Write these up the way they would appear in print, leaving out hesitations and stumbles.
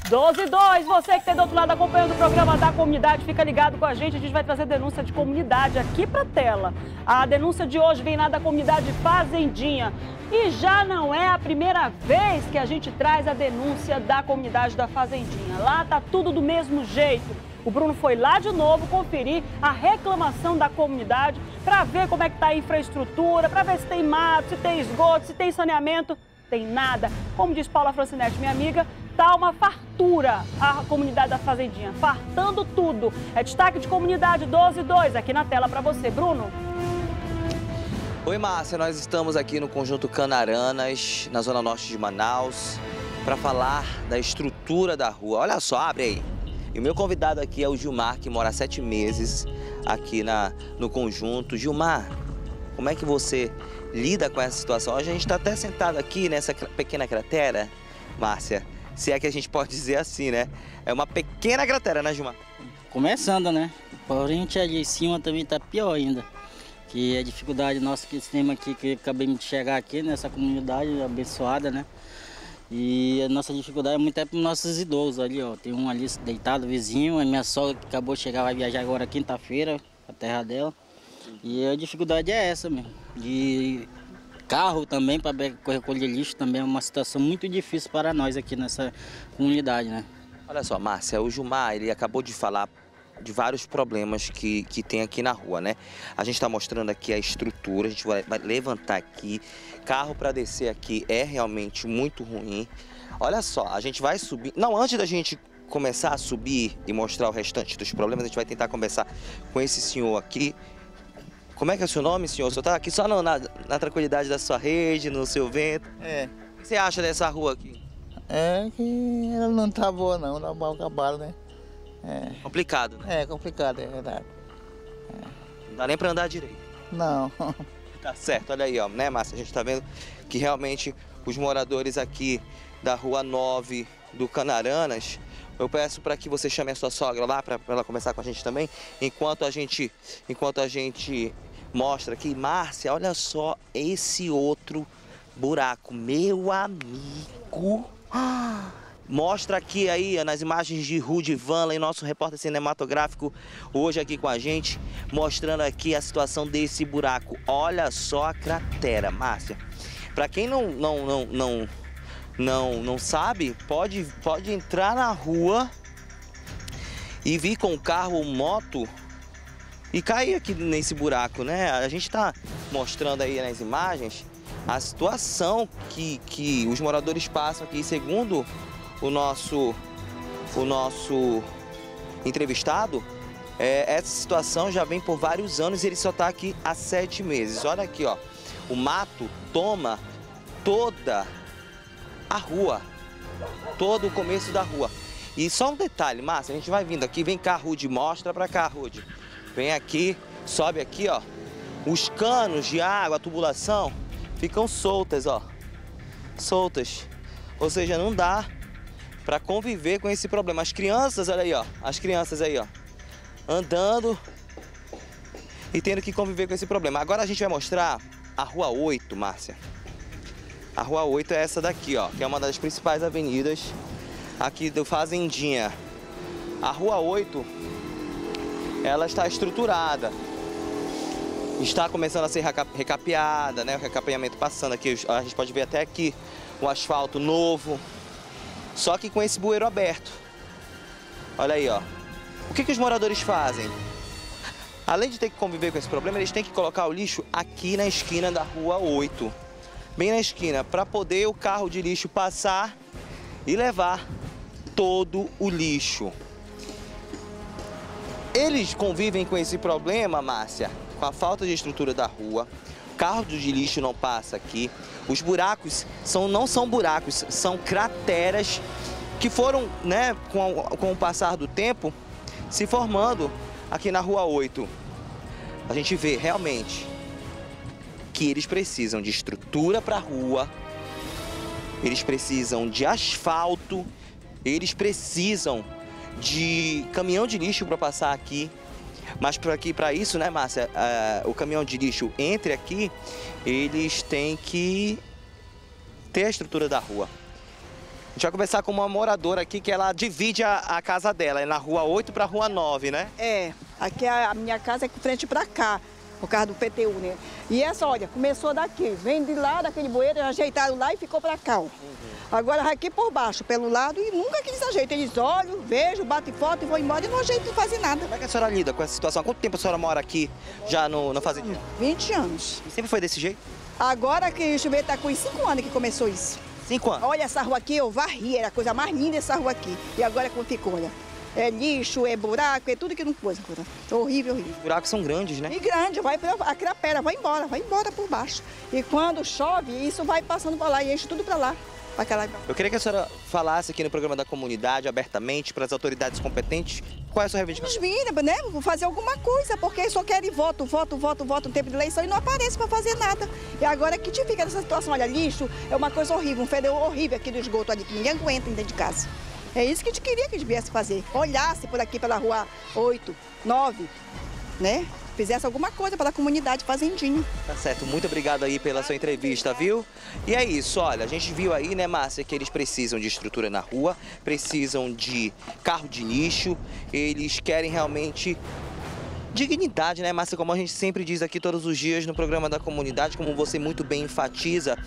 12 e 2, você que está do outro lado acompanhando o programa da comunidade, fica ligado com a gente vai trazer denúncia de comunidade aqui para a tela. A denúncia de hoje vem lá da comunidade Fazendinha e já não é a primeira vez que a gente traz a denúncia da comunidade da Fazendinha. Lá tá tudo do mesmo jeito. O Bruno foi lá de novo conferir a reclamação da comunidade para ver como é que tá a infraestrutura, para ver se tem mato, se tem esgoto, se tem saneamento. Tem nada. Como diz Paula Francinete, minha amiga, tá uma fartura a comunidade da Fazendinha, fartando tudo. É destaque de comunidade 12 e 2 aqui na tela para você, Bruno. Oi, Márcia, nós estamos aqui no Conjunto Canaranas, na zona norte de Manaus, para falar da estrutura da rua. Olha só, abre aí. E o meu convidado aqui é o Gilmar, que mora há 7 meses aqui no Conjunto. Gilmar, como é que você lida com essa situação? Hoje a gente está até sentado aqui nessa pequena cratera, Márcia, se é que a gente pode dizer assim, né? É uma pequena cratera, né, Gilmar? Começando, né? Porém, ali em cima também está pior ainda. Que a dificuldade nossa que temos aqui, que acabamos de chegar aqui nessa comunidade abençoada, né? E a nossa dificuldade é muito para os nossos idosos ali, ó. Tem um ali deitado, vizinho, a minha sogra que acabou de chegar, vai viajar agora quinta-feira, a terra dela. E a dificuldade é essa mesmo. De carro também, para recolher lixo, também é uma situação muito difícil para nós aqui nessa comunidade, né? Olha só, Márcia, o Gilmar, ele acabou de falar de vários problemas que tem aqui na rua, né? A gente está mostrando aqui a estrutura, a gente vai levantar aqui. Carro para descer aqui é realmente muito ruim. Olha só, a gente vai subir... Não, antes da gente começar a subir e mostrar o restante dos problemas, a gente vai tentar conversar com esse senhor aqui. Como é que é o seu nome, senhor? O senhor está aqui só na tranquilidade da sua rede, no seu vento? É. O que você acha dessa rua aqui? É que ela não tá boa não, tá mal acabado, né? É. Complicado, né? É complicado, é verdade. Não dá nem para andar direito. Não. Tá certo, olha aí, ó, né, Márcia? A gente tá vendo que realmente os moradores aqui da Rua 9 do Canaranas, eu peço para que você chame a sua sogra lá para ela conversar com a gente também, enquanto a gente mostra aqui. Márcia, olha só esse outro buraco, meu amigo. Mostra aqui aí nas imagens de Rudy Vanla, nosso repórter cinematográfico hoje aqui com a gente, mostrando aqui a situação desse buraco. Olha só a cratera, Márcia. Para quem não sabe, pode entrar na rua e vir com carro ou moto e cair aqui nesse buraco, né? A gente está mostrando aí nas imagens a situação que os moradores passam aqui, segundo o nosso entrevistado, essa situação já vem por vários anos e ele só está aqui há 7 meses. Olha aqui, ó, o mato toma toda a rua, todo o começo da rua. E só um detalhe, Márcia, a gente vai vindo aqui, vem cá, Rudy, mostra pra cá, Rudy. Vem aqui, sobe aqui, ó, os canos de água, a tubulação, ficam soltas, ó, soltas. Ou seja, não dá para conviver com esse problema. As crianças, olha aí, ó, as crianças aí, ó, andando e tendo que conviver com esse problema. Agora a gente vai mostrar a Rua 8, Márcia. A Rua 8 é essa daqui, ó, que é uma das principais avenidas aqui do Fazendinha. A Rua 8, ela está estruturada. Está começando a ser recapeada, né? O recapeamento passando aqui, a gente pode ver até aqui o asfalto novo. Só que com esse bueiro aberto. Olha aí, ó. O que os moradores fazem? Além de ter que conviver com esse problema, eles têm que colocar o lixo aqui na esquina da Rua 8. Bem na esquina, para poder o carro de lixo passar e levar todo o lixo. Eles convivem com esse problema, Márcia, com a falta de estrutura da rua. O carro de lixo não passa aqui. Os buracos não são buracos, são crateras que foram, né, com o passar do tempo, se formando aqui na Rua 8. A gente vê realmente que eles precisam de estrutura para a rua, eles precisam de asfalto, eles precisam de caminhão de lixo para passar aqui. Mas para isso, né, Márcia, o caminhão de lixo entre aqui, eles têm que ter a estrutura da rua. gente vai conversar com uma moradora aqui que ela divide a casa dela, é na rua 8 para a rua 9, né? É, aqui a minha casa é com frente para cá, por causa do PTU, né? E essa, olha, começou daqui, vem de lá, daquele bueiro, ajeitaram lá e ficou para cá, ó. Agora vai aqui por baixo, pelo lado, e nunca que eles ajeitam. Eles olham, vejam, batem foto e vão embora e não ajeitam, não fazem nada. Como é que a senhora lida com essa situação? Há quanto tempo a senhora mora aqui já no fazendinha? 20 anos. E sempre foi desse jeito? Agora que o chuveiro está com 5 anos que começou isso. 5 anos? Olha essa rua aqui, eu varri, era a coisa mais linda essa rua aqui. E agora como ficou, olha. É lixo, é buraco, é tudo que não coisa. Horrível, horrível. Os buracos são grandes, né? E grande, vai a crapera, vai embora por baixo. E quando chove, isso vai passando para lá e enche tudo para lá. Eu queria que a senhora falasse aqui no programa da comunidade, abertamente, para as autoridades competentes, qual é a sua reivindicação? Os meninos, né, vou fazer alguma coisa, porque só querem voto no tempo de eleição e não aparece para fazer nada. E agora que te fica nessa situação, olha, lixo é uma coisa horrível, um fedor horrível aqui do esgoto ali, que ninguém aguenta dentro de casa. É isso que a gente queria que eles viessem fazer, olhasse por aqui pela rua 8, 9, né? Fizesse alguma coisa pela comunidade fazendinha. Tá certo, muito obrigado aí pela sua entrevista, viu? E é isso, olha, a gente viu aí, né, Márcia, que eles precisam de estrutura na rua, precisam de carro de lixo, eles querem realmente dignidade, né, Márcia, como a gente sempre diz aqui todos os dias no programa da comunidade, como você muito bem enfatiza,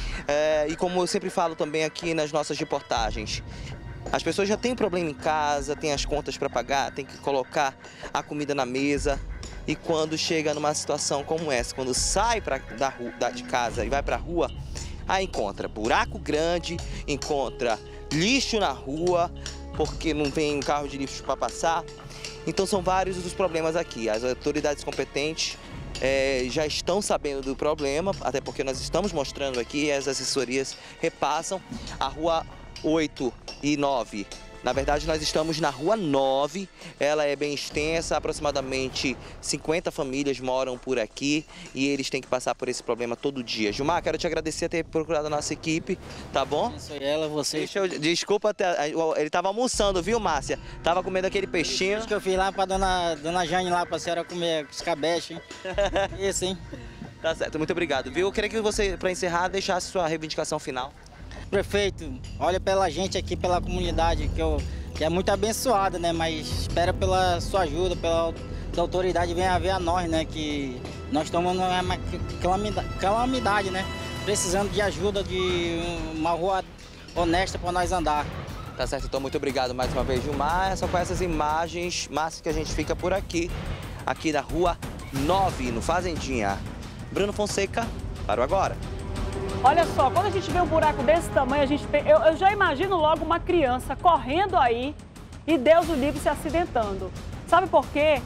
e como eu sempre falo também aqui nas nossas reportagens. As pessoas já têm um problema em casa, têm as contas para pagar, têm que colocar a comida na mesa. E quando chega numa situação como essa, quando sai de casa e vai para a rua, aí encontra buraco grande, encontra lixo na rua, porque não tem um carro de lixo para passar. Então são vários os problemas aqui. As autoridades competentes já estão sabendo do problema, até porque nós estamos mostrando aqui, as assessorias repassam a rua 8 e 9. Na verdade, nós estamos na rua 9, ela é bem extensa, aproximadamente 50 famílias moram por aqui e eles têm que passar por esse problema todo dia. Gilmar, quero te agradecer por ter procurado a nossa equipe, tá bom? Isso aí, ela, você. Desculpa, ele estava almoçando, viu, Márcia? Tava comendo aquele peixinho. Acho que eu fiz lá pra dona Jane lá, pra senhora comer escabeche, hein? Isso, hein? Tá certo, muito obrigado, viu? Eu queria que você, para encerrar, deixasse sua reivindicação final. Prefeito, olha pela gente aqui, pela comunidade, que é muito abençoada, né? Mas espera pela sua ajuda, pela autoridade venha ver a nós, né? Que nós estamos numa calamidade, né? Precisando de ajuda, de uma rua honesta para nós andar. Tá certo, então muito obrigado mais uma vez, Gilmar. São com essas imagens massas que a gente fica por aqui na rua 9, no Fazendinha. Bruno Fonseca, para o Agora. Olha só, quando a gente vê um buraco desse tamanho, eu já imagino logo uma criança correndo aí e Deus o livre se acidentando. Sabe por quê?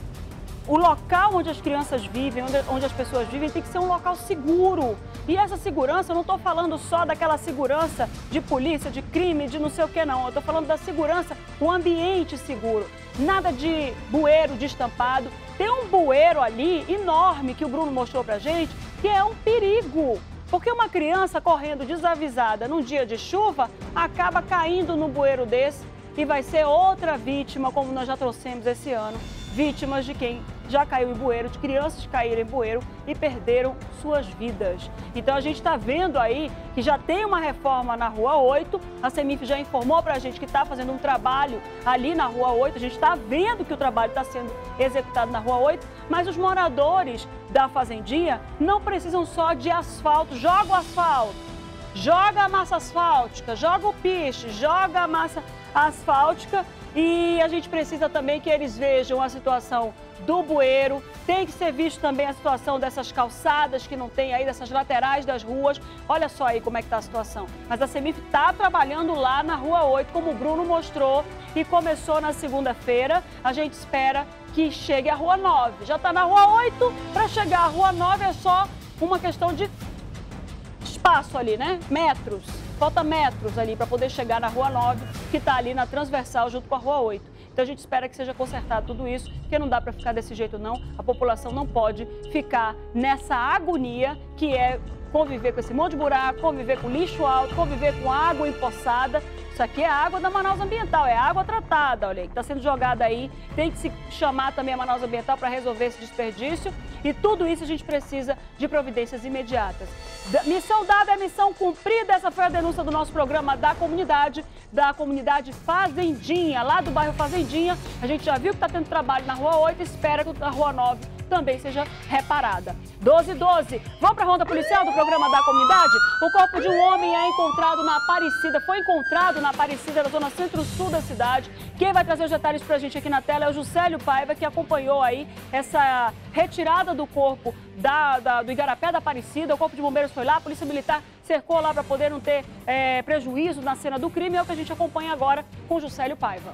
O local onde as crianças vivem, onde as pessoas vivem, tem que ser um local seguro. E essa segurança, eu não estou falando só daquela segurança de polícia, de crime, de não sei o que não. Eu estou falando da segurança, um ambiente seguro. Nada de bueiro destampado. Tem um bueiro ali enorme que o Bruno mostrou pra gente, que é um perigo. Porque uma criança correndo desavisada num dia de chuva acaba caindo no bueiro desse e vai ser outra vítima, como nós já trouxemos esse ano. Vítimas de quem já caiu em bueiro, de crianças que caíram em bueiro e perderam suas vidas. Então a gente está vendo aí que já tem uma reforma na Rua 8, a CEMIF já informou para a gente que está fazendo um trabalho ali na Rua 8, a gente está vendo que o trabalho está sendo executado na Rua 8, mas os moradores da Fazendinha não precisam só de asfalto, joga o asfalto, joga a massa asfáltica, joga o piche, joga a massa asfáltica. E a gente precisa também que eles vejam a situação do bueiro, tem que ser visto também a situação dessas calçadas que não tem aí, dessas laterais das ruas. Olha só aí como é que está a situação. Mas a CEMIF está trabalhando lá na Rua 8, como o Bruno mostrou, e começou na segunda-feira. A gente espera que chegue à Rua 9. Já está na Rua 8, para chegar à Rua 9 é só uma questão de espaço ali, né? Metros. Falta metros ali para poder chegar na Rua 9, que está ali na transversal junto com a Rua 8. Então a gente espera que seja consertado tudo isso, porque não dá para ficar desse jeito não. A população não pode ficar nessa agonia que é conviver com esse monte de buraco, conviver com lixo alto, conviver com água empoçada. Isso aqui é água da Manaus Ambiental, é água tratada, olha aí, que está sendo jogada aí. Tem que se chamar também a Manaus Ambiental para resolver esse desperdício. E tudo isso a gente precisa de providências imediatas. Missão dada é missão cumprida. Essa foi a denúncia do nosso programa da comunidade Fazendinha, lá do bairro Fazendinha. A gente já viu que está tendo trabalho na Rua 8, espera que a Rua 9 também seja reparada. 12h12. Vamos para a ronda policial do programa da comunidade? O corpo de um homem é encontrado na Aparecida, foi encontrado na Aparecida, na zona centro-sul da cidade. Quem vai trazer os detalhes para a gente aqui na tela é o Juscelio Paiva, que acompanhou aí essa retirada do corpo do Igarapé da Aparecida. O corpo de bombeiros foi lá, a polícia militar cercou lá para poder não ter prejuízo na cena do crime. É o que a gente acompanha agora com o Juscelio Paiva.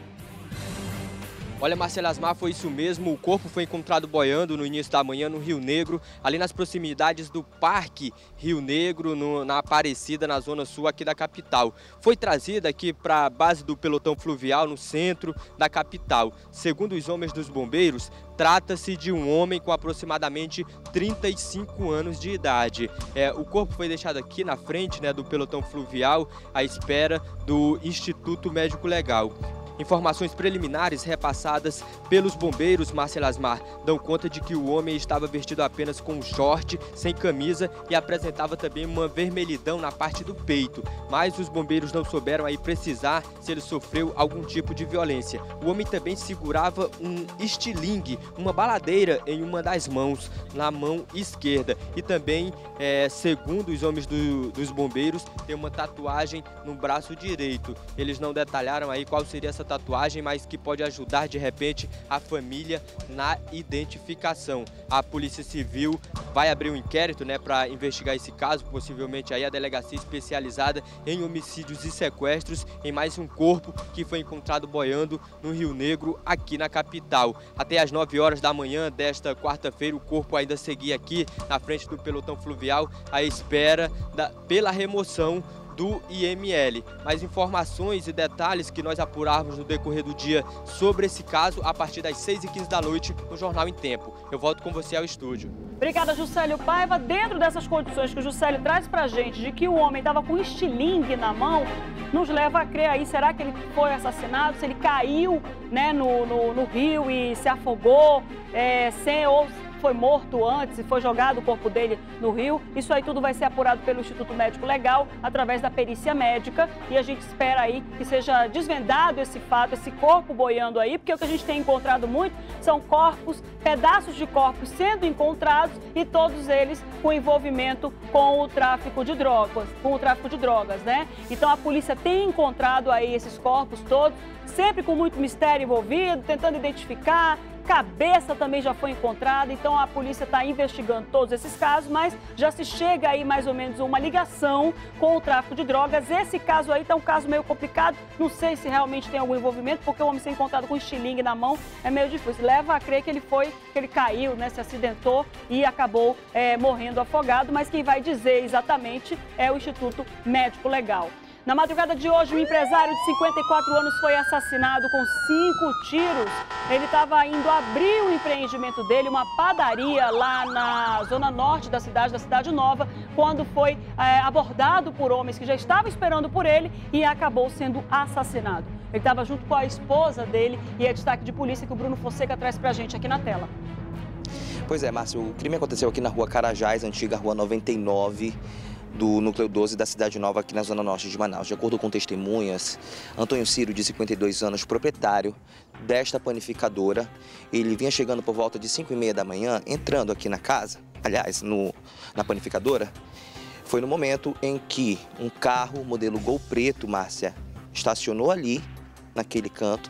Olha, Marcela Asmar, foi isso mesmo. O corpo foi encontrado boiando no início da manhã no Rio Negro, ali nas proximidades do Parque Rio Negro, na Aparecida, na zona sul aqui da capital. Foi trazida aqui para a base do pelotão fluvial, no centro da capital. Segundo os homens dos bombeiros, trata-se de um homem com aproximadamente 35 anos de idade. O corpo foi deixado aqui na frente, né, do pelotão fluvial, à espera do Instituto Médico Legal. Informações preliminares repassadas pelos bombeiros, Marcela Asmar, dão conta de que o homem estava vestido apenas com um short, sem camisa e apresentava também uma vermelhidão na parte do peito. Mas os bombeiros não souberam aí precisar se ele sofreu algum tipo de violência. O homem também segurava um estilingue, uma baladeira em uma das mãos, na mão esquerda. E também, segundo os homens dos bombeiros, tem uma tatuagem no braço direito. Eles não detalharam aí qual seria essa tatuagem, mas que pode ajudar de repente a família na identificação. A Polícia Civil vai abrir um inquérito, né, para investigar esse caso, possivelmente aí a delegacia especializada em homicídios e sequestros, em mais um corpo que foi encontrado boiando no Rio Negro, aqui na capital. Até às 9 horas da manhã desta quarta-feira, o corpo ainda seguia aqui na frente do pelotão fluvial à espera pela remoção do IML. Mais informações e detalhes que nós apurarmos no decorrer do dia sobre esse caso a partir das 6h15 da noite no Jornal em Tempo. Eu volto com você ao estúdio. Obrigada, Juscelio Paiva. Dentro dessas condições que o Juscelio traz pra gente, de que o homem estava com estilingue na mão, nos leva a crer aí, será que ele foi assassinado? Se ele caiu, né, no rio e se afogou, ou foi morto antes e foi jogado o corpo dele no rio. Isso aí tudo vai ser apurado pelo Instituto Médico Legal através da perícia médica e a gente espera aí que seja desvendado esse fato, esse corpo boiando aí, porque o que a gente tem encontrado muito são corpos, pedaços de corpos sendo encontrados e todos eles com envolvimento com o tráfico de drogas, né? Então a polícia tem encontrado aí esses corpos todos, sempre com muito mistério envolvido, tentando identificar. Cabeça também já foi encontrada, então a polícia está investigando todos esses casos, mas já se chega aí mais ou menos uma ligação com o tráfico de drogas. Esse caso aí está um caso meio complicado, não sei se realmente tem algum envolvimento, porque o homem ser encontrado com estilingue na mão é meio difícil. Leva a crer que ele caiu, né, se acidentou e acabou morrendo afogado, mas quem vai dizer exatamente é o Instituto Médico Legal. Na madrugada de hoje, um empresário de 54 anos foi assassinado com 5 tiros. Ele estava indo abrir o empreendimento dele, uma padaria lá na zona norte da Cidade Nova, quando foi abordado por homens que já estavam esperando por ele e acabou sendo assassinado. Ele estava junto com a esposa dele e é destaque de polícia que o Bruno Fonseca traz pra gente aqui na tela. Pois é, Márcio, o crime aconteceu aqui na rua Carajás, antiga rua 99, do Núcleo 12 da Cidade Nova, aqui na zona norte de Manaus. De acordo com testemunhas, Antônio Ciro, de 52 anos, proprietário desta panificadora, ele vinha chegando por volta de 5h30 da manhã, entrando aqui na casa, aliás, na panificadora. Foi no momento em que um carro modelo Gol preto, Márcia, estacionou ali, naquele canto.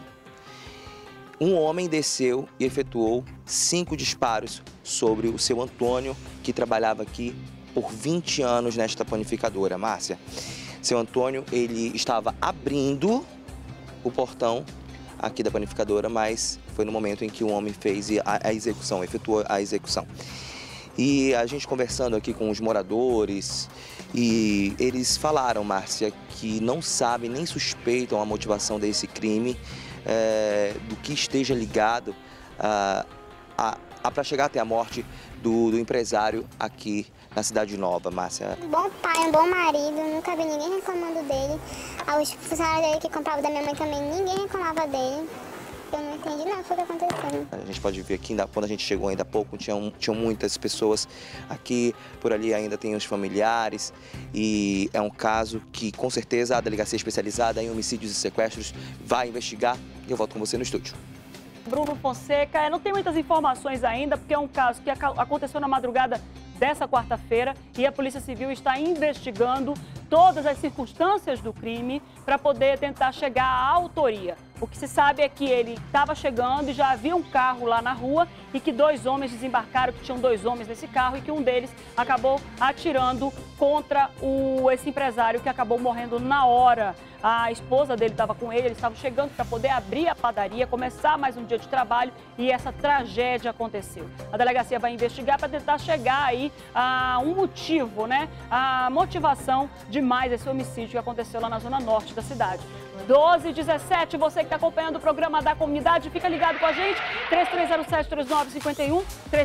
Um homem desceu e efetuou 5 disparos sobre o seu Antônio, que trabalhava aqui por 20 anos nesta panificadora, Márcia. Seu Antônio, ele estava abrindo o portão aqui da panificadora, mas foi no momento em que o homem fez a execução, efetuou a execução. E a gente conversando aqui com os moradores, e eles falaram, Márcia, que não sabem nem suspeitam a motivação desse crime, do que esteja ligado para chegar até a morte do empresário aqui na Cidade Nova, Márcia? Um bom pai, um bom marido, nunca vi ninguém reclamando dele. Os funcionários dele que compravam da minha mãe também, ninguém reclamava dele. Eu não entendi nada do que aconteceu. A gente pode ver aqui, quando a gente chegou ainda há pouco, tinham muitas pessoas aqui, por ali ainda tem os familiares, e é um caso que com certeza a Delegacia Especializada em Homicídios e Sequestros vai investigar. E eu volto com você no estúdio. Bruno Fonseca, não tem muitas informações ainda, porque é um caso que aconteceu na madrugada dessa quarta-feira e a Polícia Civil está investigando todas as circunstâncias do crime para poder tentar chegar à autoria. O que se sabe é que ele estava chegando e já havia um carro lá na rua e que 2 homens desembarcaram, que tinham 2 homens nesse carro e que um deles acabou atirando contra esse empresário que acabou morrendo na hora. A esposa dele estava com ele, eles estavam chegando para poder abrir a padaria, começar mais um dia de trabalho e essa tragédia aconteceu. A delegacia vai investigar para tentar chegar aí a um motivo, né? A motivação de mais esse homicídio que aconteceu lá na zona norte da cidade. 12h17, você que está acompanhando o programa da comunidade, fica ligado com a gente, 3307-3951,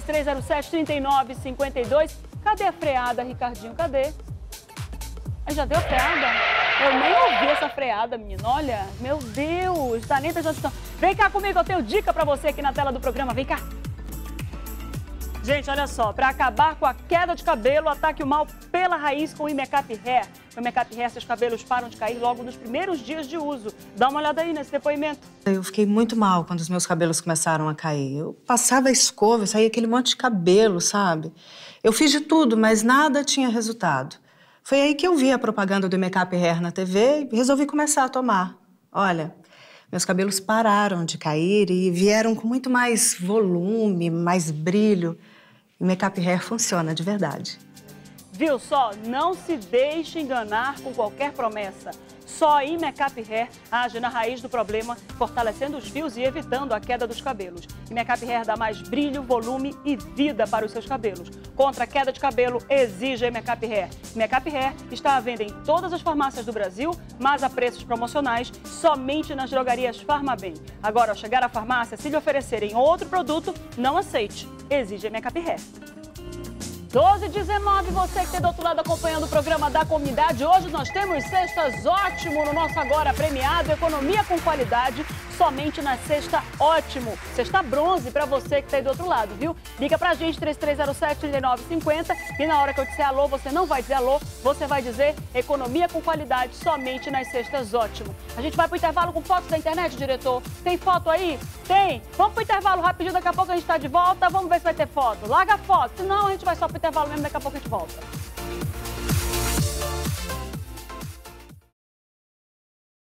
3307-3952. Cadê a freada, Ricardinho? Cadê? Aí já deu freada? Eu nem ouvi essa freada, menino. Olha, meu Deus, tá nem prestando atenção. Vem cá comigo, eu tenho dica pra você aqui na tela do programa. Vem cá. Gente, olha só, para acabar com a queda de cabelo, ataque o mal pela raiz com o Imecap Hair. Com o Imecap Hair, seus cabelos param de cair logo nos primeiros dias de uso. Dá uma olhada aí nesse depoimento. Eu fiquei muito mal quando os meus cabelos começaram a cair. Eu passava a escova, saía aquele monte de cabelo, sabe? Eu fiz de tudo, mas nada tinha resultado. Foi aí que eu vi a propaganda do Imecap Hair na TV e resolvi começar a tomar. Olha, meus cabelos pararam de cair e vieram com muito mais volume, mais brilho. O Imecap Hair funciona de verdade. Viu só? Não se deixe enganar com qualquer promessa. Só a Imecap Hair age na raiz do problema, fortalecendo os fios e evitando a queda dos cabelos. Imecap Hair dá mais brilho, volume e vida para os seus cabelos. Contra a queda de cabelo, exija Imecap Hair. Imecap Hair está à venda em todas as farmácias do Brasil, mas a preços promocionais somente nas drogarias Farmabem. Agora, ao chegar à farmácia, se lhe oferecerem outro produto, não aceite. Exija Imecap Hair. 12h19, você que está do outro lado acompanhando o programa da comunidade. Hoje nós temos Cestas Ótimo no nosso agora premiado, economia com qualidade, somente na Cesta Ótimo. Cesta bronze para você que está aí do outro lado, viu? Liga pra gente, 3307-3950, e na hora que eu disser alô, você não vai dizer alô, você vai dizer economia com qualidade, somente nas Cestas Ótimo. A gente vai pro intervalo com fotos da internet, diretor? Tem foto aí? Tem? Vamos pro intervalo rapidinho, daqui a pouco a gente está de volta, vamos ver se vai ter foto. Larga a foto, senão a gente vai só pro intervalo mesmo, daqui a pouco a gente volta.